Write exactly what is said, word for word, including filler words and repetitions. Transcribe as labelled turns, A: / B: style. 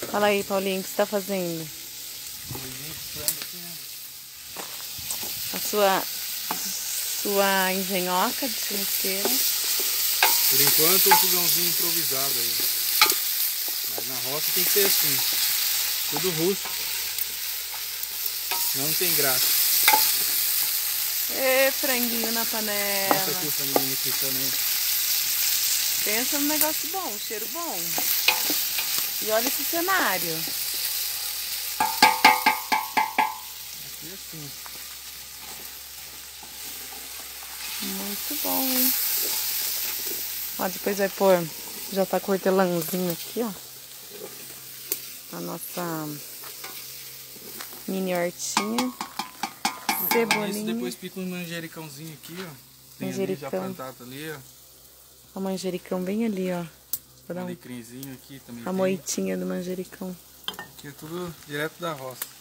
A: Fala aí, Paulinho, o que você tá fazendo? A sua, sua engenhoca de churrasqueira.
B: Por enquanto, um fogãozinho improvisado aí. Mas na roça tem que ser assim. Tudo rústico. Não tem graça.
A: Ê, franguinho na panela.
B: Mostra aqui o franguinho fritando aí.
A: Pensa num negócio bom, um cheiro bom. E olha esse cenário.
B: Aqui é assim.
A: Muito bom, hein? Ó, depois vai pôr, já tá com hortelãzinho aqui, ó. A nossa mini hortinha. Cebolinha.
B: Depois pica um manjericãozinho aqui, ó. Tem
A: Manjericão.
B: ali já plantado ali, ó.
A: O manjericão bem ali, ó.
B: Um alecrimzinho aqui também.
A: A moitinha do manjericão.
B: Aqui é tudo direto da roça.